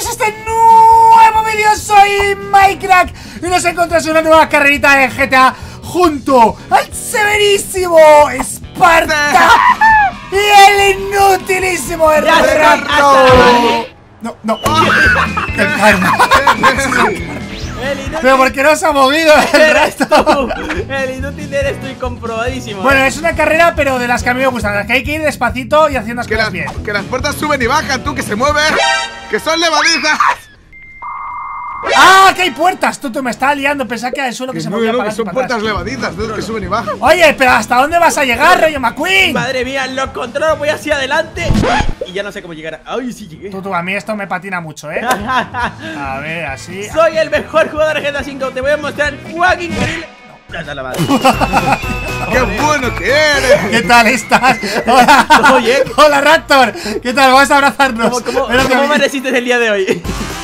bienvenidos a este nuevo vídeo. Soy Minecraft y nos encontramos en una nueva carrerita de GTA junto al severísimo Esparta y el inutilísimo Raptor. No, el karma. Pero porque no se ha movido el resto. El inútil eres tú y comprobadísimo. Bueno, es una carrera, pero de las que a mí me gustan, las que hay que ir despacito y haciendo las cosas bien. Que las puertas suben y bajan, tú, que se mueven, que son levadizas. ¡Ah! ¡Que hay puertas! Tú me estás liando. Pensaba que era el suelo que se movía para adelante. Son puertas levadizas, que suben y bajan. Oye, pero ¿hasta dónde vas a llegar, Rayo McQueen? Madre mía, lo controlo, voy hacia adelante y ya no sé cómo llegar. Ay, sí llegué. Tú, a mí esto me patina mucho, ¿eh? A ver, así. Soy el mejor jugador de GTA V. Te voy a mostrar Quack increíble. La madre. ¡Qué bueno que eres! ¿Qué tal estás? Hola. Oye. Hola, Raptor. ¿Qué tal? Vamos a abrazarnos. ¿Cómo me resistes el día de hoy?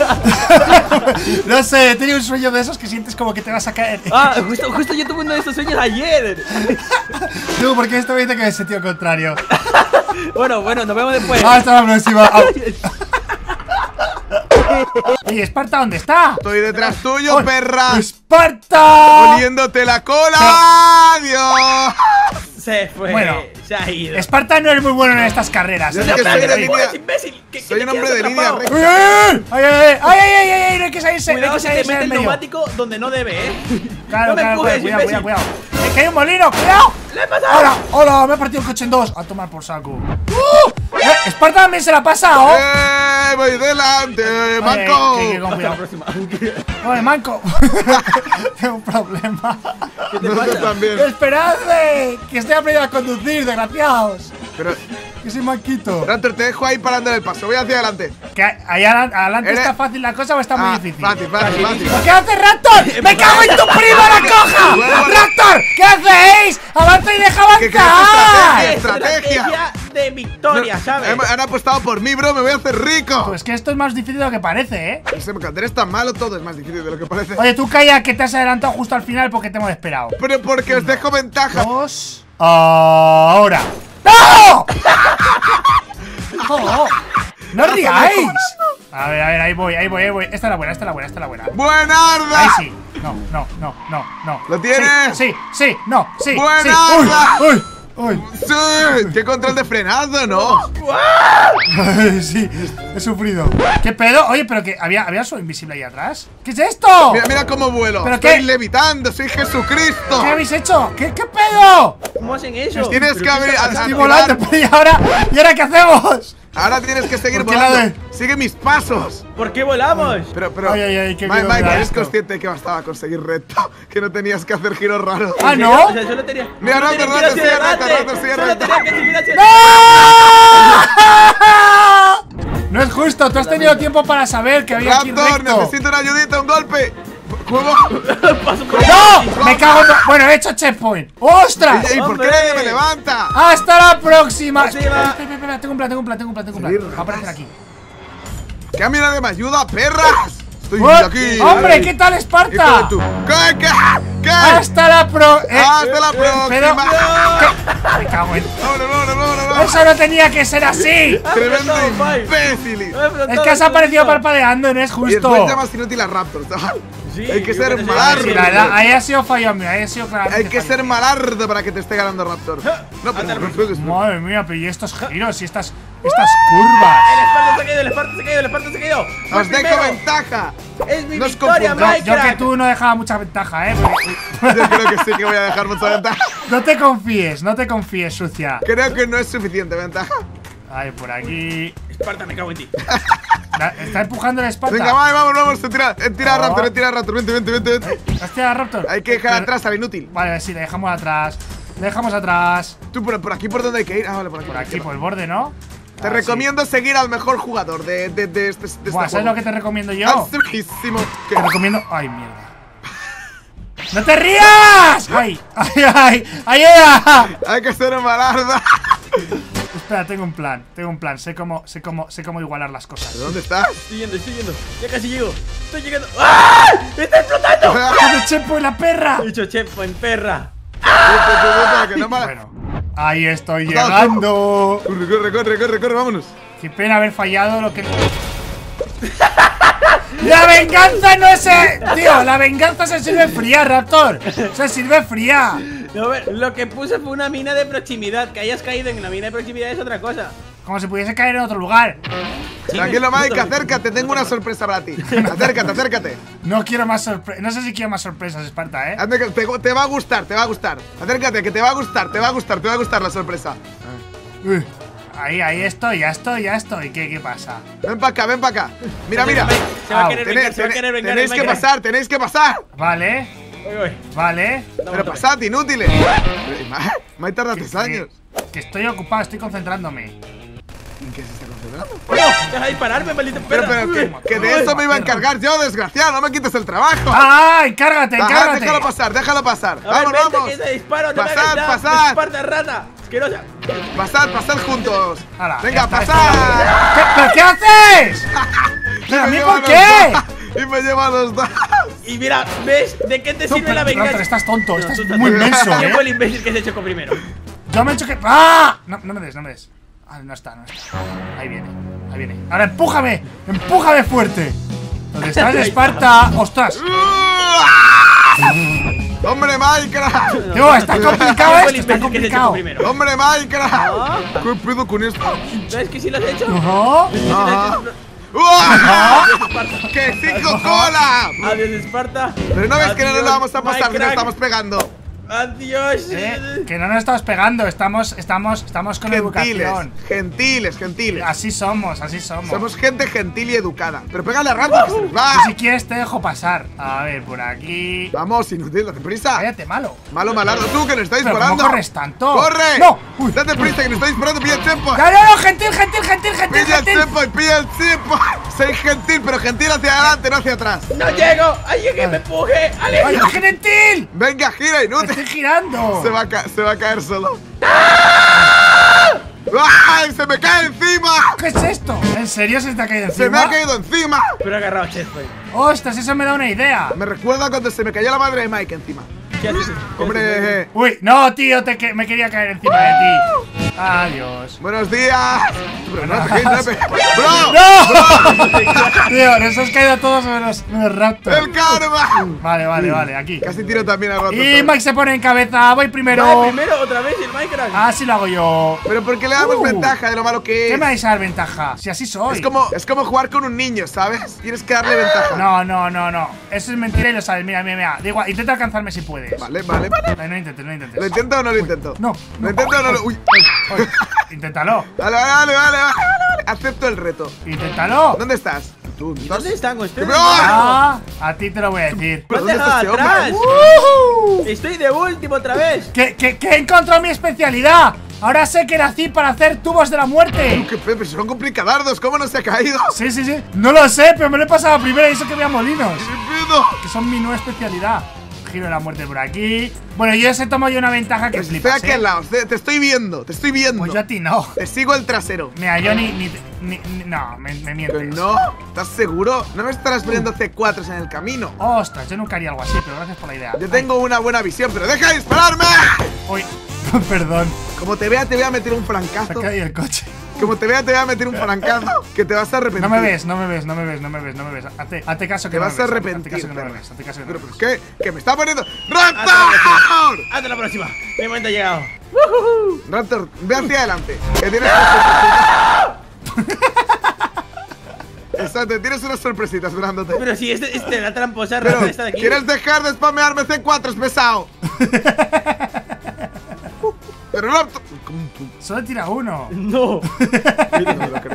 No sé, he tenido un sueño de esos que sientes como que te vas a caer. Ah, justo yo tuve uno de esos sueños ayer. Tú, porque esto me dice que es sentido contrario. Bueno, nos vemos después. Hasta la próxima. Oye, ¿Esparta dónde está? Estoy detrás tuyo, perra. ¡Esparta! Oliéndote la cola. ¡Adiós! Se fue, bueno, se ha ido. Esparta no es muy bueno en estas carreras. Yo sé que soy de línea. Imbécil. Soy un hombre de línea recta. ¡Ay! No hay que salirse. Cuidado si te mete el medio. neumático donde no debe, Claro, no me empujes, cuidado. ¡Es que hay un molino! ¡Cuidado! ¡Le he pasado! ¡Hola! Me he partido el coche en dos. A tomar por saco. Esparta también se la ha pasado. Voy delante, manco. Oye, manco. Tengo un problema. ¿Qué te Nosotros pasa? también. ¡Esperadme! Que estoy aprendiendo a conducir, desgraciados. Pero, Que soy manquito. Raptor, te dejo ahí parando en el paso. Voy hacia adelante. ¿Que ahí adelante está fácil la cosa o está muy difícil? Fácil. ¿Qué hace Raptor? ¡Me cago en tu primo, la coja! ¡Raptor! ¿Qué hacéis? ¡Avanza y deja avanzar! Estrategia de victoria, ¿sabes? Han apostado por mí, bro. Me voy a hacer rico. Pues que esto es más difícil de lo que parece, ¿eh? No sé, porque eres tan malo, todo es más difícil de lo que parece. Oye, tú calla que te has adelantado justo al final porque te hemos esperado. Pero porque os dejo ventaja. Dos. Ahora. ¡No! ¡No! ¡No ríais! A ver, ahí voy. Esta es la buena. ¡Buenarda! Ahí sí. No. ¿Lo tienes? Sí. No, sí. ¡Buenarda! ¡Uy! ¡Sí! ¡Qué control de frenado, no! Sí, he sufrido. ¿Qué pedo? Oye, pero que había un invisible ahí atrás. ¿Qué es esto? Mira cómo vuelo. ¿Pero Estoy qué? levitando, soy Jesucristo. ¿Qué habéis hecho? ¿Qué pedo? ¿Cómo hacen eso? Tienes que abrir. Estoy volando, pero ¿y ahora qué hacemos? Ahora tienes que seguir ¿Por qué volando. Sigue mis pasos. ¿Por qué volamos? Pero. Ay, qué miedo me Mike, da eres esto. consciente de que bastaba conseguir recto. Que no tenías que hacer giros raros. Ah, ¿no? O sea, solo tenía. Mira, solo Raptor, tenía que ir hacia Raptor, adelante. sigue Solo recto. tenía que seguir hacia No es justo, tú has tenido tiempo para saber que había aquí Raptor, recto. necesito una ayudita, un golpe. ¿Cómo? ¡No! ¡Me cago en... Bueno, he hecho checkpoint. ¡Ostras! ¿Y por qué ¡Hombre! nadie me levanta? ¡Hasta la próxima! Próxima. Espera, tengo un plan. Va a aparecer aquí. ¿Que a mí nadie me ayuda, perras? Estoy ¡Oh! aquí. ¡Hombre, qué tal, Hijo Esparta! de tu- ¿Qué? ¡Hasta la Hasta la próxima. Pero... Me cago en... Vámonos. ¡Eso no tenía que ser así! Tremendo Bye. imbécil. Es que has aparecido parpadeando, no es Y después justo. llamas inútil a Raptor, chaval. Sí, Hay que ser yo malardo. Sí, la verdad, ahí ha sido fallo mío, ahí ha sido claramente Hay que fallo. ser malardo para que te esté ganando Raptor. No, pero no puedes. Madre mía, pero y estos giros y estas curvas. El Esparta se ha caído. Os dejo ventaja. Es mi No os victoria, confundáis. Yo que Minecraft. tú no dejaba mucha ventaja, Yo creo que sí que voy a dejar mucha ventaja. No te confíes, sucia. Creo que no es suficiente ventaja. Ay, por aquí. Esparta, me cago en ti. Está empujando el Esparta. Venga, vamos, tira a Raptor, vente. ¿Has tirado a Raptor? Hay que dejar atrás al inútil. Vale, sí, le dejamos atrás. Le dejamos atrás. Tú por aquí por donde hay que ir. Ah, vale, por aquí. Por aquí, por el borde, ¿no? Te recomiendo seguir al mejor jugador de este Buah, ¿sabes juego. lo que te recomiendo yo? Altísimo. ¿Qué? Te recomiendo. Ay, mierda. ¡No te rías! ¡Ay! ¡Ayuda! Hay que ser malarda. Espera, tengo un plan. Sé cómo igualar las cosas. ¿Dónde estás? Estoy yendo. Ya casi llego. Estoy llegando. ¡Ah! ¡Está explotando! ¡Hace chepo en la perra! He dicho chepo en perra. Que no mala. Bueno, ahí estoy llegando. Corre, vámonos. Qué pena haber fallado lo que... La venganza no es... Tío, la venganza se sirve fría, Raptor. Se sirve fría. No, lo que puse fue una mina de proximidad. Que hayas caído en la mina de proximidad es otra cosa. Como si pudiese caer en otro lugar. Tranquilo, Mike, acércate, tengo una sorpresa para ti. Acércate, acércate. No quiero más sorpresas. No sé si quiero más sorpresas, Esparta, Anda, que te va a gustar, te va a gustar. Acércate, que te va a gustar, te va a gustar, te va a gustar la sorpresa. Ahí estoy, ya estoy. ¿Qué pasa? Ven para acá, ven para acá. Mira, mira. Se va a querer vengar, se va a querer vengar. Tenéis que pasar. Vale. Vale. Pero pasad, inútiles. Mike tarda 3 años. Que estoy ocupado, estoy concentrándome. ¿En qué se está concentrando? ¡No! ¡Deja de dispararme, maldito perro! Pero que de eso me iba a encargar yo, desgraciado. No me quites el trabajo. ¡Ah! ¡Encárgate! Déjalo pasar, déjalo pasar. Vamos, vamos. Que te disparo, Pasad. ¡Esparta, rata! ¡Asquerosa! Pasad juntos. Hala, Venga, está, pasad. ¿Pero qué haces? ¿Pero a mí por qué? Y me lleva a los dos. Y mira, ¿ves? ¿De qué te sirve la venganza? Pero estás tonto, estás tú muy menso, ¿Quién fue el imbécil que se chocó primero? Yo me he hecho que... ¡Ah! No me des. Ah, no está. Ahí viene. Ahora empújame fuerte. ¿Dónde estás, Esparta? ¡Ostras! ¡Hombre, Minecraft! Tío, está complicado esto, está Que se chocó complicado. primero. ¡Hombre, Minecraft! ¿Qué pedo con esto? ¿Ves que sí lo has hecho? No. Ajá. ¡Que cinco cola! Adiós, Esparta. Pero no ves que no nos lo vamos a pasar, Minecraft. nos estamos pegando. Adiós. Que no nos estamos pegando, estamos con educación. Gentiles. Así somos. Somos gente gentil y educada. Pero pégale a rato, que se nos va. Y si quieres te dejo pasar. A ver, por aquí. Vamos, inútil, date prisa. Cállate, malo. Malo, malardo, tú que nos estás ¿Pero disparando. cómo corres tanto? ¡Corre! ¡No! Uy. Date prisa, que nos está disparando, pilla el tiempo. No, gentil. Pilla el tiempo y pilla el tiempo. Soy gentil, pero gentil hacia adelante, no hacia atrás. ¡No llego! ¡Alguien que me empuje! ¡Ale! ¡Ay, gentil! Venga, gira, inútil. Estoy girando. Se va a caer solo. ¡Ay! ¡Se me cae encima! ¿Qué es esto? ¿En serio se te ha caído encima? ¡Se me ha caído encima! Pero he agarrado Checkpoint. ¡Ostras, eso me da una idea! Me recuerda cuando se me cayó la madre de Mike encima. ¿Qué haces? Hombre, Uy, no, tío, me quería caer encima de ti. Adiós. buenos días. Bro, no te caes, no te- ¡Bro! ¡No! Tío, nos has caído todos menos Raptor. ¡El karma! Vale, aquí. Casi tiro también a Raptor. Y Mike se pone en cabeza, voy primero. Vale, primero, otra vez el Minecraft. Así lo hago yo. Pero ¿por qué le damos ventaja de lo malo que ¿Qué es? me vais a dar ventaja? Si así soy. Es como jugar con un niño, ¿sabes? Tienes que darle ventaja. No. Eso es mentira y lo sabes. Mira. Da igual, intenta alcanzarme si puedes. Vale. No intentes. ¿Lo intento o no lo intento? No. ¿Lo intento o no lo...? Uy. Uy, inténtalo. Vale. Acepto el reto. Inténtalo. ¿Dónde estás? ¿Tú ¿Dónde están ustedes? ¡Bro! A ti te lo voy a decir. ¿Me has ¿Dónde está dejado ese hombre? atrás? ¡Woohoo! Estoy de último otra vez. Que he encontrado mi especialidad. Ahora sé que nací para hacer tubos de la muerte. ¡Qué pepe! Son complicadardos. ¿Cómo no se ha caído? Sí. No lo sé, pero me lo he pasado primero y eso que había molinos. ¡Qué pedo! Que son mi nueva especialidad. Giro de la muerte por aquí. Bueno, yo se tomo yo una ventaja que Pues estoy flipas, aquí al lado. Te estoy viendo. Pues yo a ti no. Te sigo el trasero. Mira, yo no, me ¿Que mientes. no? ¿Estás seguro? No me estarás poniendo C4s en el camino. Ostras, yo nunca haría algo así, pero gracias por la idea. Yo tengo una buena visión, pero ¡deja de dispararme! Uy, perdón. Como te vea, te voy a meter un Se ha francazo. caído el coche. Como te vea, te voy a meter un francazo que te vas a arrepentir. No me ves. Hazte caso que Te no vas me a ves. arrepentir. Hazte caso que no me ves. Hazte caso que no me ¿Pero ves. por qué? ¿Que me está poniendo...? Hasta ¡Raptor! Hasta la próxima. Mi momento ha llegado. Raptor, ve hacia adelante. Que tienes Exacto, tienes unas sorpresitas esperándote. Pero si este la tramposa Pero, rata está de aquí. ¿quieres dejar de spamearme C4, pesado? Pero Raptor... Solo tira uno. No. No me lo creo.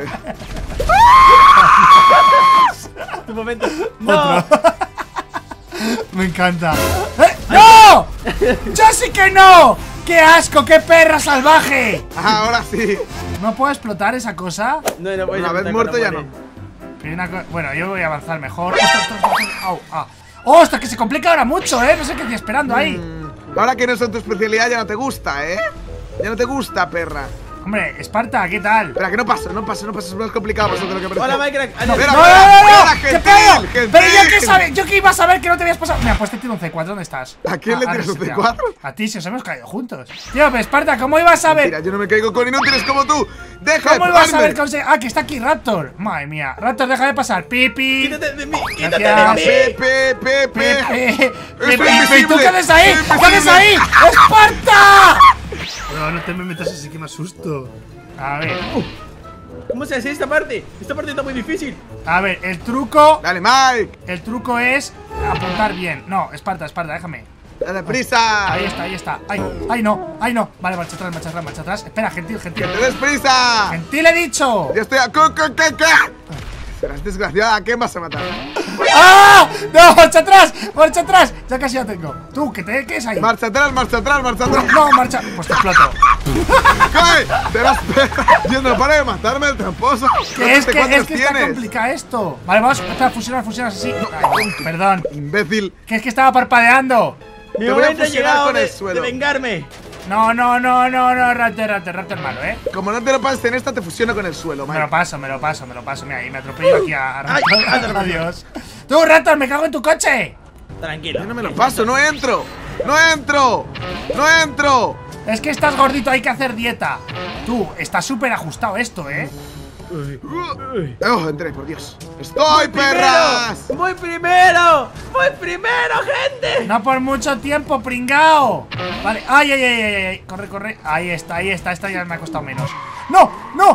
Tu momento. No. Me encanta. ¡No! ¡Yo sí que no! ¡Qué asco! ¡Qué perra salvaje! Ahora sí. ¿No puedo explotar esa cosa? No puedes Una vez apuntar muerto cuando ya muere. no. Pero bueno, yo voy a avanzar mejor. ¡Ostras! ¡Au! ¡Ostras! Que se complica ahora mucho, ¿eh? No sé qué estoy esperando ahí. Ahora que no son tu especialidad ya no te gusta, ¿eh? Ya no te gusta, perra. Hombre, Esparta, ¿qué tal? Espera, que no pasa, es más complicado de lo que parece. Hola, Minecraft. No, Espera, no, espera, ¿qué gentil, pedo? gentil. Pero yo que yo que iba a saber que no te habías pasado. Mira, pues te tiro un C4, ¿dónde estás? ¿A quién le tiras un C4? A ti, si os hemos caído juntos. Tío, pero Esparta, ¿cómo ibas a ver? Mira, yo no me caigo con inútiles como tú. Deja de ¿Cómo ibas a ver pegarme. Ah, que está aquí Raptor. Madre mía. Raptor, deja de pasar. Pipi. Quítate de mí, quítate Gracias. de mí. Pepe. ¿Y tú qué haces ahí? ¿Qué haces ahí? ¡Esparta! No te me metas así que me asusto. A ver. ¿Cómo se hace esta parte? Esta parte está muy difícil. A ver, el truco. Dale, Mike. El truco es apuntar bien. No, Esparta, déjame. Dale prisa. Ahí está. Ay, no. Vale, marcha atrás. Espera, gentil. Que te des prisa. Gentil he dicho. Yo estoy a Serás desgraciada, ¿qué vas a matar? ¡Ah! ¡No! ¡Marcha atrás! Ya casi la tengo. Tú, que te quedes ahí. Marcha atrás. No, marcha. Pues te exploto. ¡Cae! ¡Te vas! Dios, no para de matarme el tramposo. Que es que ¿Cuántos está tienes? complicado esto. Vale, vamos. Espera, fusionar así. Ay, perdón. Imbécil. Que es que estaba parpadeando. Mi Te voy a momento ha fusionar llegado con el de suelo. vengarme. No, Raptor malo, Como no te lo pases en esta, te fusiono con el suelo, Me Mike. lo paso. Mira, y me atropello aquí a Ay, Raptor. Adiós. Tú, Raptor, me cago en tu coche. Tranquilo. Yo no me lo paso, no entro. Es que estás gordito, hay que hacer dieta. Tú, está súper ajustado esto, Oh, entré, por Dios. ¡Estoy, perras! ¡Voy primero, gente! No por mucho tiempo, pringao. Vale, ay. Corre. Ahí está. Esta ya me ha costado menos. ¡No!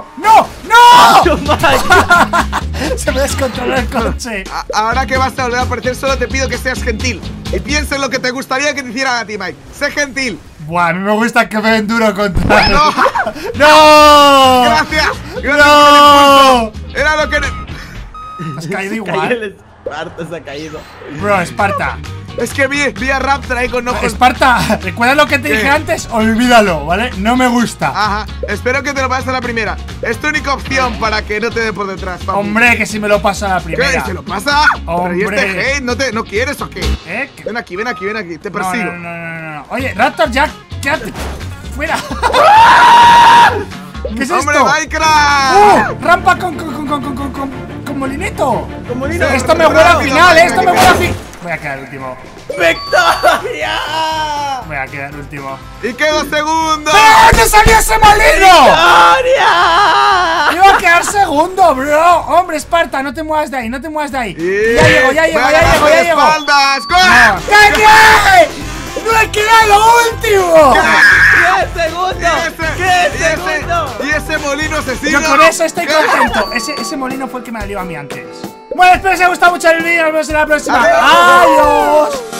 Se me descontroló el coche. Ahora que vas a volver a aparecer, solo te pido que seas gentil. Y piensa en lo que te gustaría que te hicieran a ti, Mike. Sé gentil. Buah, a mí me gusta que me den duro contra. ¡No! ¡No! ¡Gracias! ¡No! Era lo que... Has caído Cayó igual. el Esparta, se ha caído. Bro, Esparta. Es que vi a Raptor ahí con ojos... Esparta, ¿recuerdas lo que te dije antes? Olvídalo, ¿vale? No me gusta. Ajá, espero que te lo pases a la primera. Es tu única opción para que no te dé por detrás, papi. Hombre, que si me lo pasa a la ¿Qué? primera. ¿Se lo pasa? Hombre. Pero ¿y este hate? ¿No quieres o qué? ¿Eh? Ven aquí, te persigo. No. Oye, Raptor, ya, quédate fuera. ¿Qué es ¡Hombre, esto? Minecraft! Rampa con molinito. Con molino. Esto me huele al rápido, final, venga, esto que me te- huele al final. Voy a quedar último. ¡Victoria! Voy a quedar último. ¡Y quedo segundo! ¡Pero dónde salió ese molino! ¡Victoria! Iba a quedar segundo, bro. Hombre, Esparta, no te muevas de ahí, Ya llego. ¡Me agarras de espaldas! No. ¡Calle! ¡No he quedado último! ¡10 segundos! ¡10 segundos! Y ese molino asesino. Yo con eso estoy contento. Ese molino fue el que me alió a mí antes. Bueno, espero que os haya gustado mucho el vídeo. Nos vemos en la próxima. Adiós. Adiós.